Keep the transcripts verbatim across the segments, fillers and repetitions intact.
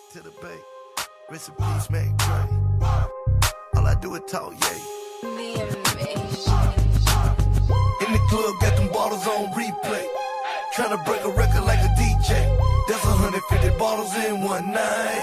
to the bank. Rest in peace, man. Dre. All I do is talk, yeah. In the club, got them bottles on replay. Tryna break a record like a D J. That's one hundred fifty bottles in one night.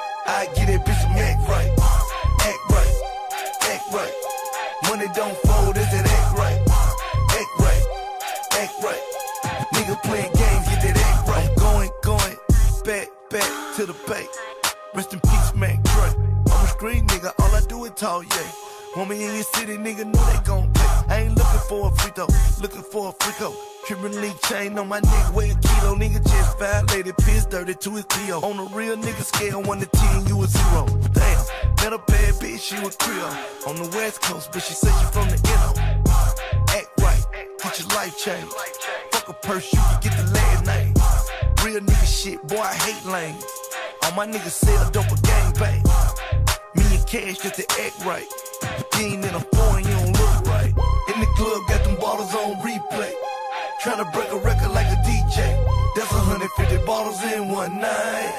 I get it, bitch, some act right. Act right, act right. Money don't fold, is it act right? Act right, act right. Nigga playing games, get that act right. I'm going, going, back, back to the bank. Rest in peace, man, Dre. I'm a street nigga, all I do is talk, yeah. Want me in your city, nigga, know they gon' pay. I ain't looking for a free throw, looking for a freako. Trippin' league chain on my neck, weigh a kilo. Nigga just violated, piss dirty to his P O. On a real nigga scale, one to ten, you a zero. Damn, met a bad bitch, she was Creole. On the west coast, but she said she from the N O. Act right, get your life changed. Fuck a purse, you can get the last name. Real nigga shit, boy, I hate lanes. All my niggas sell dope or gang bang. Me and cash just to act right. You ain't in a foreign, you don't look right. In the club, got them bottles on replay. Tryna break a record like a D J. That's one hundred fifty bottles in one night.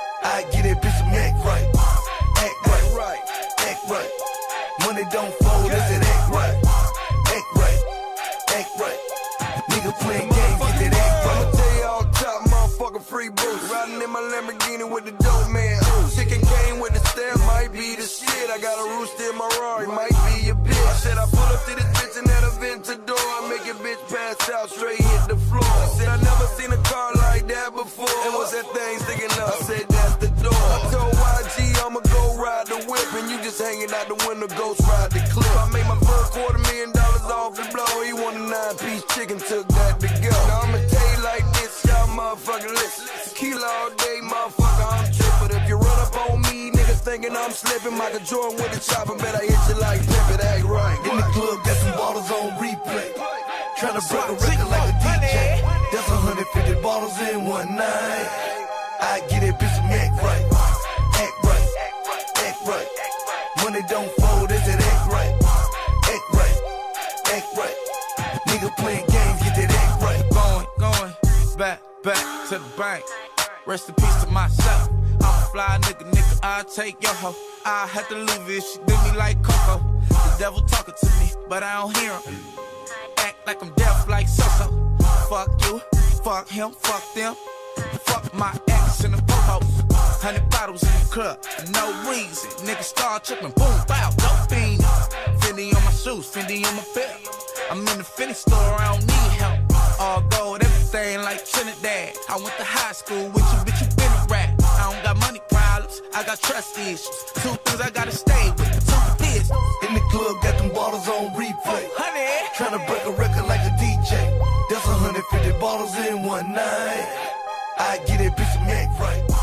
I get it, bitch, some act right. Act right, right, act right. Money don't fold, is it act right? Act right, act right. Nigga playing games, get that act right. I'ma tell you all top, motherfucking free boots. Riding in my Lamborghini with the dope man. Chicken cane with the stamp, might be the shit. I got a rooster in my Rari, might be your bitch. I said I pull up to this bitch and at a Ventador. I make a bitch pass out, straight hit the floor. I said I never seen a car like that before. And what's that thing sticking up? I said that's the door. I told Y G I'ma go ride the whip, and you just hanging out the window, ghost ride the clip. I made my first quarter million dollars off the blow. He want a nine-piece chicken, took that to go. Now I'ma tell you like this, y'all motherfucking listen. Kilo all day, motherfucker, I'm trippin'. If you run up on me, niggas thinking I'm slipping. Michael Jordan with the chopper, bet I hit you like Pippin', act right. In the club, got some bottles on replay. Tryna break a record like a D J. That's one hundred fifty bottles in one night. I get it, bitch, some act right. Act right, act right. Money don't fold, is it act right? Act right, act right. Nigga playing games, get that act right. Going, going, back, back to the bank. Rest in peace to myself. I'm a fly nigga, nigga, I'll take your hoe. I had to leave it, she did me like Coco. The devil talking to me, but I don't hear him. Act like I'm deaf like So-So. Fuck you, fuck him, fuck them. Fuck my ex and the po-pos. Hundred bottles in the club, for no reason. Niggas start tripping, boom, bow, dope fiend. Fendi on my shoes, Fendi on my belt. I'm in the Fendi store, I don't need help. All gold, everything like Trinidad. I went to high school with you, bitch, you been a rat. I don't got money problems, I got trust issues. Two things I gotta stay with, two business. In the club, got them bottles on replay. Honey, Tryna break a record like a D J. That's one hundred fifty bottles in one night. I get it, bitch, some act right.